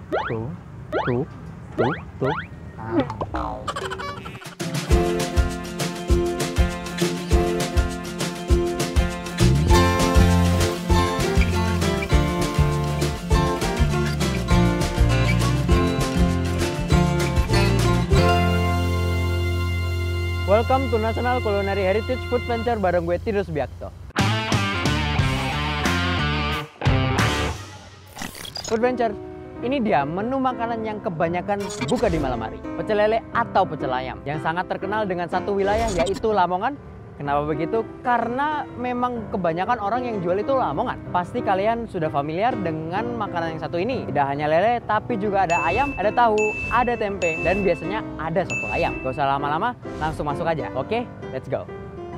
Tuh, tuh, tuh, tuh. Welcome to National Culinary Heritage Food Venture bareng gue Tido Subiakto. Food Venture, ini dia menu makanan yang kebanyakan buka di malam hari. Pecel lele atau pecel ayam yang sangat terkenal dengan satu wilayah yaitu Lamongan. Kenapa begitu? Karena memang kebanyakan orang yang jual itu Lamongan. Pasti kalian sudah familiar dengan makanan yang satu ini. Tidak hanya lele, tapi juga ada ayam, ada tahu, ada tempe, dan biasanya ada soto ayam. Gak usah lama-lama, langsung masuk aja. Oke, let's go.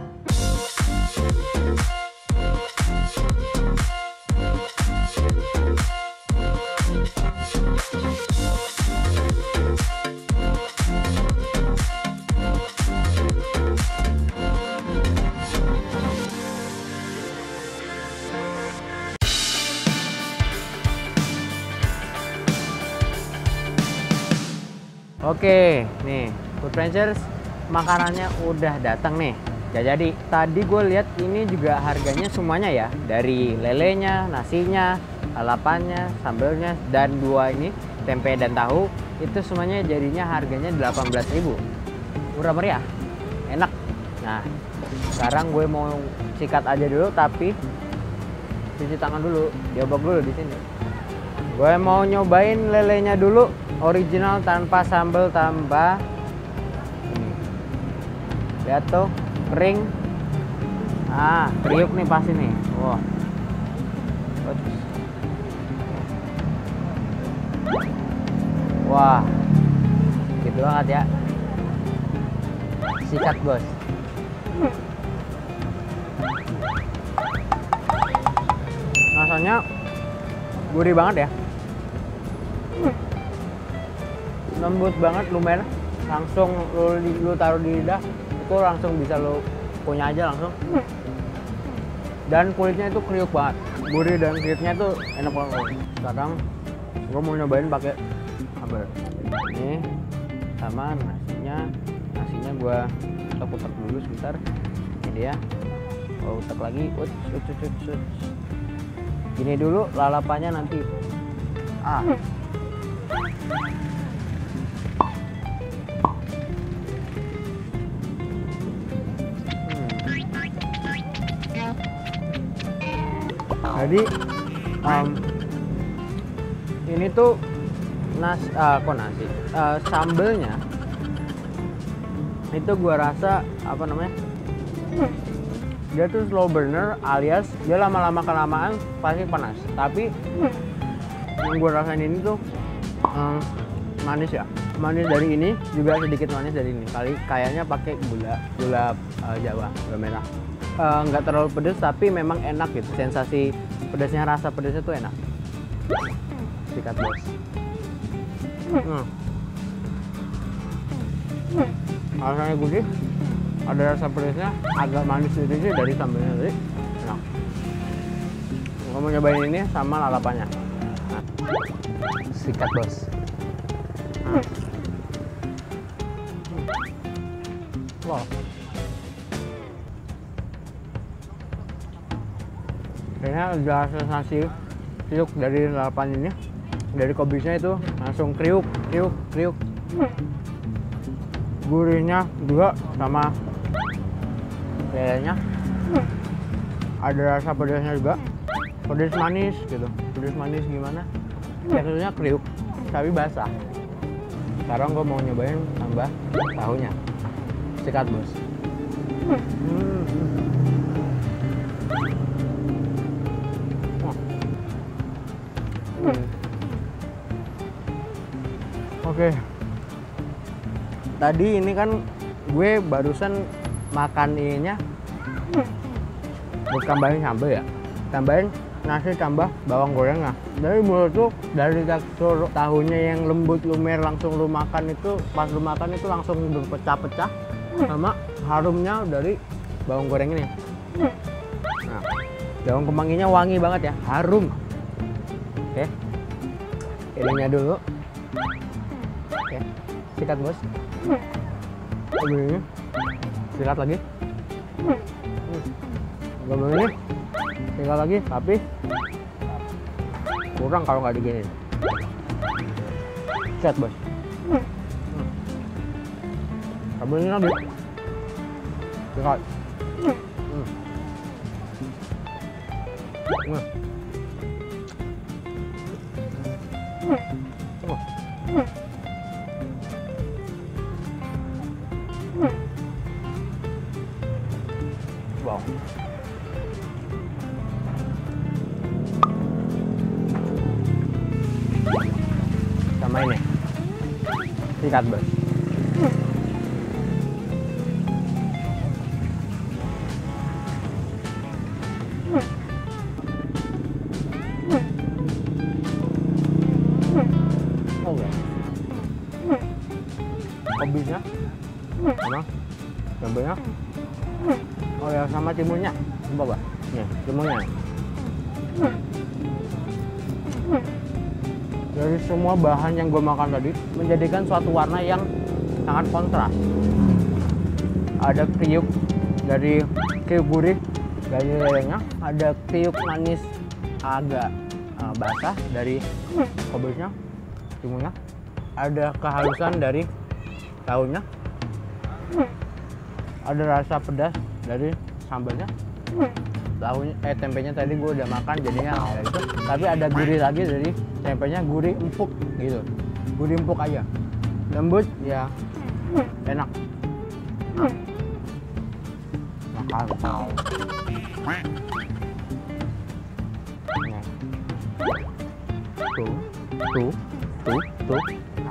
Oke, nih Food Ventures makanannya udah datang nih. Ya, jadi tadi gue lihat ini juga harganya semuanya ya, dari lelenya, nasinya, lalapannya, sambelnya, dan dua ini tempe dan tahu itu semuanya jadinya harganya 18.000. Murah meriah, enak. Nah, sekarang gue mau sikat aja dulu, tapi cuci tangan dulu, diobok dulu di sini. Gue mau nyobain lelenya dulu, original tanpa sambal tambah. Lihat tuh, kering. Kriuk nih pas ini. Wah. Wah. Gitu banget ya. Sikat, bos. Rasanya gurih banget ya. Lembut banget, lumer. Langsung lu taruh di lidah, itu langsung bisa lu punya aja langsung. Dan kulitnya itu kriuk banget, gurih dan kriuknya tuh enak banget. Sekarang gue mau nyobain pakai sambal. Ini sama nasinya gue utak-utak dulu sebentar. Ini dia. Gue utak lagi, Gini dulu lalapannya nanti. Jadi ini tuh sambelnya itu gua rasa apa namanya, dia tuh slow burner, alias dia lama-lama kelamaan pasti panas. Tapi yang gua rasain ini tuh manis ya, manis dari ini, juga sedikit manis dari ini. Kayaknya pakai gula Jawa, gula merah. Nggak terlalu pedes, tapi memang enak gitu. Sensasi pedasnya, rasa pedasnya tuh enak. Sikat, bos. Rasanya gurih, ada rasa pedasnya, agak manis sedikit dari sambalnya tadi. Enak. Gue mau nyobain ini sama lalapannya. Sikat, bos. Wow. Kayaknya ada sensasi kriuk dari lalapan ini, dari kobisnya itu langsung kriuk. Gurihnya juga sama lelenya. Ada rasa pedasnya juga, pedas manis gitu, pedas manis gimana? Teksturnya kriuk tapi basah. Sekarang gue mau nyobain tambah tahunya. Sikat, bos. Oke. Tadi ini kan gue barusan makan ininya, gue tambahin sambal ya, tambahin nasi tambah bawang gorengnya. Dari mulut tuh, dari tekstur tahunya yang lembut lumer, langsung lu makan itu, pas lu makan itu langsung berpecah-pecah sama harumnya dari bawang goreng ini. Nah, daun kemanginya wangi banget ya, harum. Oke. Ininya dulu. Oke, sikat bos. Ini, sikat lagi. Ini, sikat lagi, tapi kurang kalau nggak digini. Sikat bos. Ini lagi. Sikat. Wow. Sama ini. Sikat bos. Kopinya sama sambelnya, oh ya sama timunnya, coba nih timunnya. Dari semua bahan yang gue makan tadi menjadikan suatu warna yang sangat kontras. Ada kriuk dari kriuk gurih dari lelenya, ada kriuk manis agak basah dari kobisnya, timunnya, ada kehalusan dari tahunya, ada rasa pedas dari sambalnya, tahunya tempenya tadi gue udah makan jadinya kayak gitu, tapi ada gurih lagi dari tempenya, gurih empuk gitu, gurih empuk aja, lembut ya, enak. Makan. Tuh.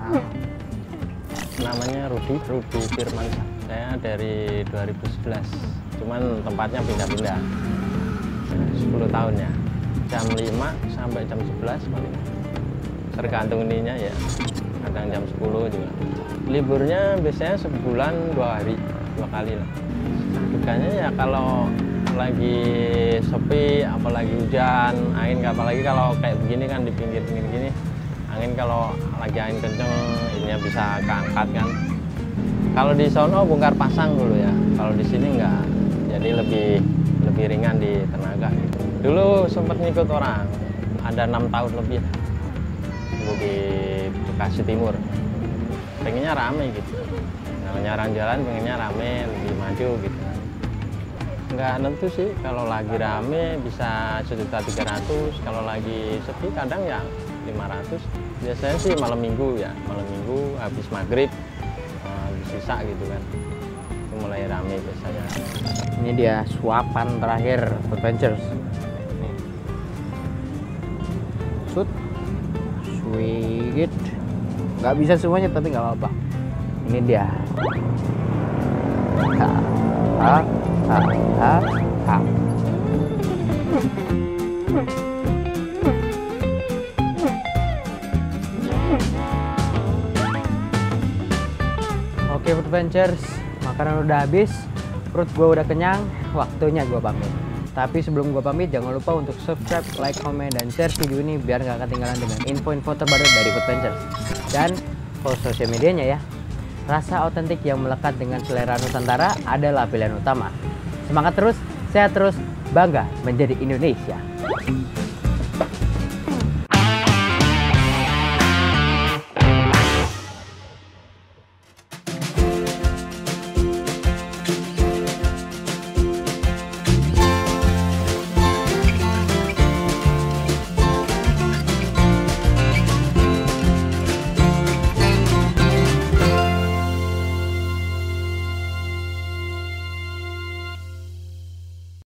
Namanya Rudi Firman. Saya dari 2011, cuman tempatnya pindah-pindah 10 tahun ya, jam 5 sampai jam 11 paling, tergantung ininya ya, kadang jam 10 juga. Liburnya biasanya sebulan 2 hari, 2 kali lah. Dukanya ya kalau lagi sepi, apalagi hujan, angin, apalagi kalau kayak begini kan di pinggir-pinggir gini, angin kalau lagi angin kenceng ininya bisa keangkat kan. Kalau di sono bongkar pasang dulu ya, kalau di sini enggak, jadi lebih ringan di tenaga gitu. Dulu sempat ngikut orang, ada 6 tahun lebih dulu di Bekasi Timur, pengennya rame gitu, namanya orang jalan pengennya rame, lebih maju gitu. Nggak nentu sih, kalau lagi rame bisa 1.300.000, kalau lagi sepi kadang ya 500. Biasanya sih malam minggu ya, malam minggu habis maghrib, habis sisa gitu kan, itu mulai rame biasanya. Ini dia suapan terakhir Foodventures. Sweet, nggak bisa semuanya tapi nggak apa-apa. Ini dia. Oke Foodventures, makanan udah habis, perut gue udah kenyang, waktunya gue pamit. Tapi sebelum gue pamit, jangan lupa untuk subscribe, like, komen, dan share video ini biar gak ketinggalan dengan info-info terbaru dari Foodventures. Dan follow sosial medianya ya. Rasa otentik yang melekat dengan selera Nusantara adalah pilihan utama. Semangat terus, sehat terus, bangga menjadi Indonesia.